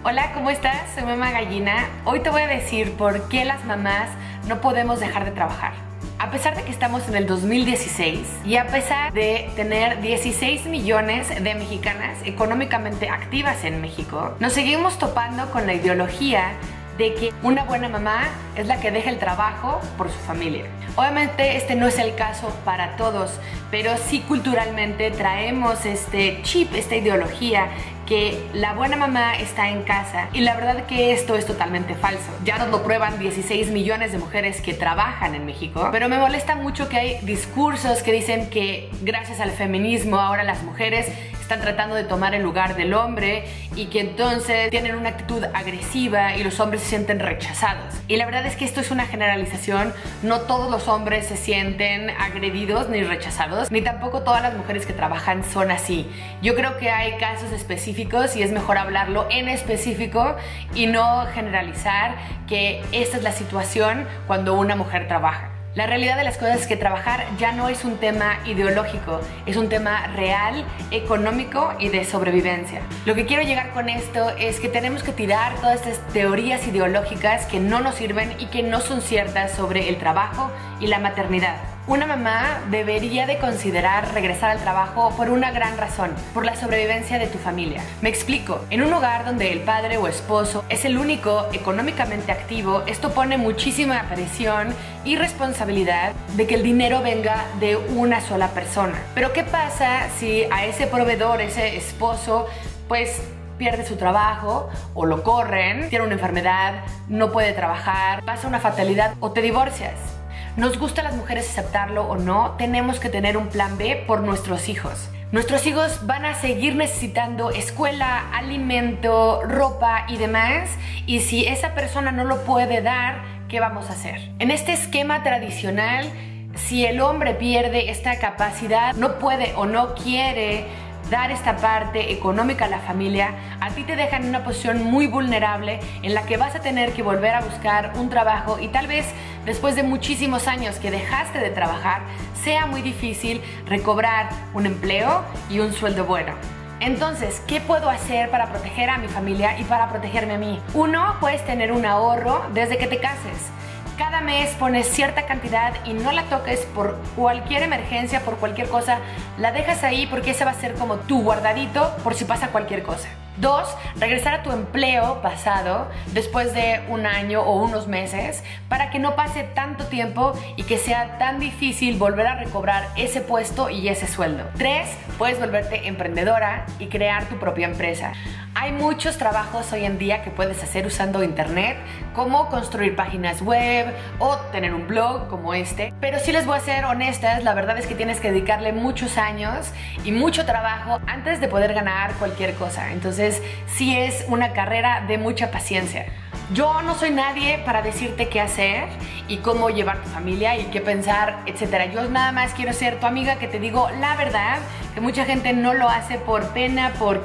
Hola, ¿cómo estás? Soy Mamá Gallina. Hoy te voy a decir por qué las mamás no podemos dejar de trabajar. A pesar de que estamos en el 2016 y a pesar de tener 16 millones de mexicanas económicamente activas en México, nos seguimos topando con la ideología de que una buena mamá es la que deja el trabajo por su familia. Obviamente este no es el caso para todos, pero sí culturalmente traemos este chip, esta ideología que la buena mamá está en casa, y la verdad que esto es totalmente falso. Ya nos lo prueban 16 millones de mujeres que trabajan en México, pero me molesta mucho que hay discursos que dicen que gracias al feminismo ahora las mujeres están tratando de tomar el lugar del hombre y que entonces tienen una actitud agresiva y los hombres se sienten rechazados. Y la verdad es que esto es una generalización. No todos los hombres se sienten agredidos ni rechazados, ni tampoco todas las mujeres que trabajan son así. Yo creo que hay casos específicos y es mejor hablarlo en específico y no generalizar que esta es la situación cuando una mujer trabaja. La realidad de las cosas es que trabajar ya no es un tema ideológico, es un tema real, económico y de sobrevivencia. Lo que quiero llegar con esto es que tenemos que tirar todas estas teorías ideológicas que no nos sirven y que no son ciertas sobre el trabajo y la maternidad. Una mamá debería de considerar regresar al trabajo por una gran razón, por la sobrevivencia de tu familia. Me explico, en un hogar donde el padre o esposo es el único económicamente activo, esto pone muchísima presión y responsabilidad de que el dinero venga de una sola persona. Pero ¿qué pasa si a ese proveedor, ese esposo, pues pierde su trabajo o lo corren, tiene una enfermedad, no puede trabajar, pasa una fatalidad o te divorcias? Nos gusta a las mujeres aceptarlo o no, tenemos que tener un plan B por nuestros hijos. Nuestros hijos van a seguir necesitando escuela, alimento, ropa y demás, y si esa persona no lo puede dar, ¿qué vamos a hacer? En este esquema tradicional, si el hombre pierde esta capacidad, no puede o no quiere dar esta parte económica a la familia, a ti te dejan en una posición muy vulnerable en la que vas a tener que volver a buscar un trabajo y tal vez después de muchísimos años que dejaste de trabajar sea muy difícil recobrar un empleo y un sueldo bueno. Entonces, ¿qué puedo hacer para proteger a mi familia y para protegerme a mí? Uno, puedes tener un ahorro desde que te cases. Cada mes pones cierta cantidad y no la toques por cualquier emergencia, por cualquier cosa. La dejas ahí porque ese va a ser como tu guardadito por si pasa cualquier cosa. Dos, regresar a tu empleo pasado después de un año o unos meses para que no pase tanto tiempo y que sea tan difícil volver a recobrar ese puesto y ese sueldo. Tres, puedes volverte emprendedora y crear tu propia empresa. Hay muchos trabajos hoy en día que puedes hacer usando internet, como construir páginas web o tener un blog como este. Pero si les voy a ser honestas, la verdad es que tienes que dedicarle muchos años y mucho trabajo antes de poder ganar cualquier cosa. Entonces, sí es una carrera de mucha paciencia. Yo no soy nadie para decirte qué hacer y cómo llevar tu familia y qué pensar, etc. Yo nada más quiero ser tu amiga que te digo la verdad, que mucha gente no lo hace por pena, por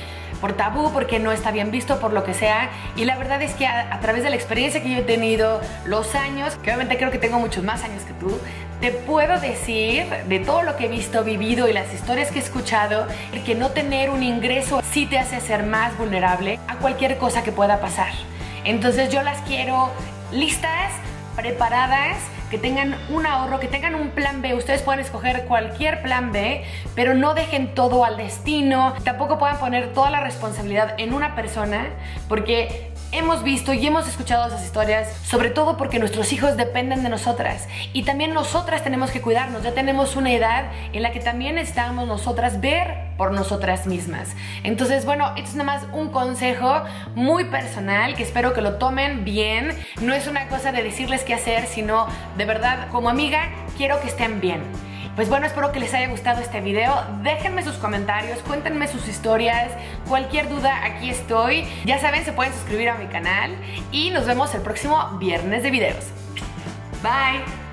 tabú, porque no está bien visto, por lo que sea. Y la verdad es que a través de la experiencia que yo he tenido, los años, que obviamente creo que tengo muchos más años que tú, te puedo decir de todo lo que he visto, vivido y las historias que he escuchado, que no tener un ingreso sí te hace ser más vulnerable a cualquier cosa que pueda pasar. Entonces yo las quiero listas, preparadas, que tengan un ahorro, que tengan un plan B. Ustedes pueden escoger cualquier plan B, pero no dejen todo al destino. Tampoco puedan poner toda la responsabilidad en una persona, porque hemos visto y hemos escuchado esas historias, sobre todo porque nuestros hijos dependen de nosotras y también nosotras tenemos que cuidarnos. Ya tenemos una edad en la que también necesitamos nosotras ver por nosotras mismas. Entonces, bueno, esto es nada más un consejo muy personal que espero que lo tomen bien. No es una cosa de decirles qué hacer, sino de verdad, como amiga, quiero que estén bien. Pues bueno, espero que les haya gustado este video. Déjenme sus comentarios, cuéntenme sus historias, cualquier duda, aquí estoy. Ya saben, se pueden suscribir a mi canal y nos vemos el próximo viernes de videos. Bye.